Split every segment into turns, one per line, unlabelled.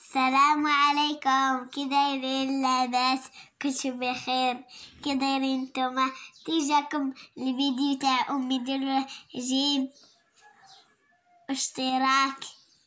السلام عليكم، كي دايرين؟ لاباس؟ كلشي بخير؟ كي دايرين نتوما؟ تيجاكم الفيديو تاع امي، ديروا جيم واشتراك.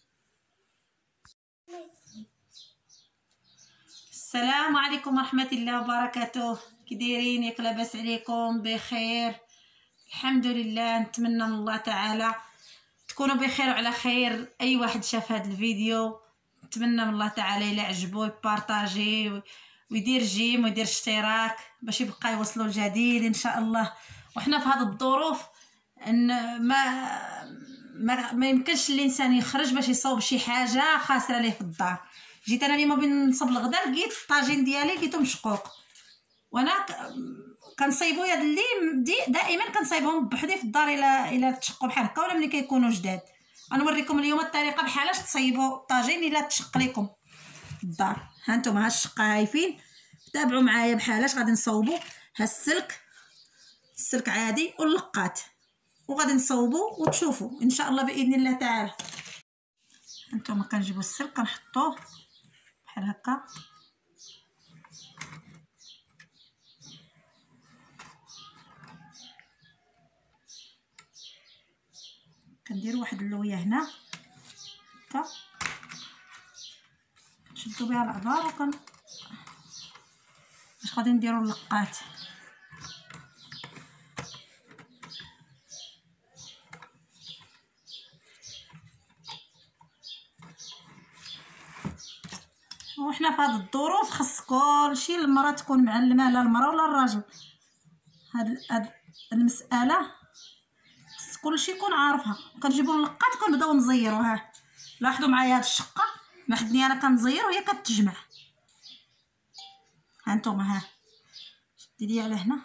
السلام عليكم ورحمة الله وبركاته. كي دايرين؟ ياك لاباس عليكم؟ بخير الحمد لله. نتمنى من الله تعالى تكونوا بخير وعلى خير. اي واحد شاف هذا الفيديو نتمنى من الله تعالى الى عجبو يبارطاجي ويدير جيم ويدير اشتراك باش يبقى يوصلوا الجديد ان شاء الله. وحنا في هذه الظروف ان ما يمكنش الانسان يخرج باش يصوب شي حاجه خاسره ليه في الدار. جيت انا اليوم بين نصب الغدا لقيت الطاجين ديالي لقيته مشقوق، وانا كنصايبو هاد اللي دائما كنصايبهم بوحدي في الدار الى تشقوا بحال هكا ولا ملي كيكونوا جداد. غنوريكم اليوم الطريقه بحالاش تصايبوا الطاجين الا تشق لكم في الدار. ها نتوما ها الشقه هايفين، تابعوا معايا بحالاش غادي نصوبوا. ها السلك عادي واللقات، وغادي نصوبوا وتشوفوا ان شاء الله باذن الله تعالى. هانتوما كنجيبوا السلك كنحطوه بحال هكا، كندير واحد اللويه هنا هكا، نشدو بها العبار باش غادي نديرو اللقات. وحنا في هذه الظروف خص كلشي المراه تكون معلمه، لا المراه ولا الراجل. هاد المساله خص كلشي يكون عارفها. كنجيبو اللقات كنبداو نزيروها. لاحظوا معايا هاد الشقه محدني انا كنزير وهي كتجمع. ها نتوما ها شدي على هنا،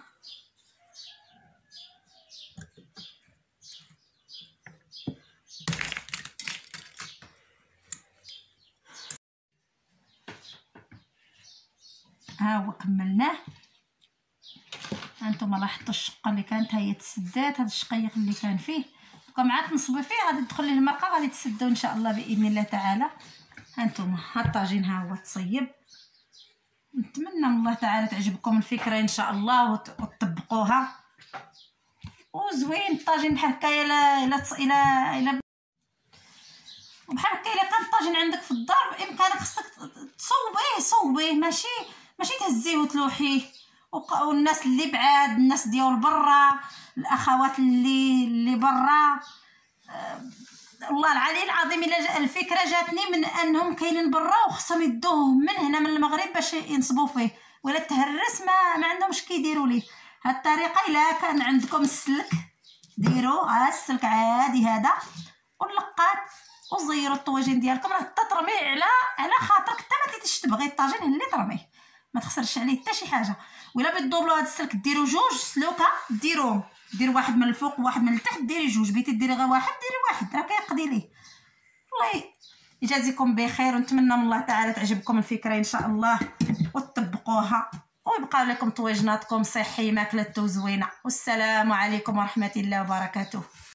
ها هو كملناه. هانتوما لاحظتوا الشقه اللي كانت هي تسدات، هذا الشقيق اللي كان فيه بقى معاك نصبي فيه، غادي تدخل ليه المرقه غادي تسدو ان شاء الله باذن الله تعالى. هانتوما ها الطاجين ها هو تصيب. نتمنى من الله تعالى تعجبكم الفكره ان شاء الله وتطبقوها. وزوين الطاجين بحال هكا الى وبحال هكا الا كان الطاجين عندك في الدار بامكانك خصك صوبيه ماشي تهزيه وتلوحيه. والناس اللي بعاد، الناس ديال برا، الاخوات اللي برا، والله العلي العظيم الا الفكره جاتني من انهم كاينين برا وخصهم يدوه من هنا من المغرب باش ينصبوا فيه، ولا تهرس ما عندهمش كيديروا ليه. هاد الطريقه الا كان عندكم السلك ديروا السلك عادي هذا واللقات وزيروا الطواجن ديالكم. راه ترمي على خاطرك انت ما تليش تبغي الطاجين اللي ترميه، ما تخسرش عليه حتى شي حاجه. ولا بغيت تدوبلو هاد السلك ديروا جوج سلوكه، ديروهم، دير واحد من الفوق وواحد من التحت، ديري جوج. بغيتي ديري غير واحد ديري واحد، راه كيقضي ليه. الله يجازيكم بخير، ونتمنى من الله تعالى تعجبكم الفكره ان شاء الله وتطبقوها ويبقى لكم طواجناتكم صحي ماكله وزوينه. والسلام عليكم ورحمه الله وبركاته.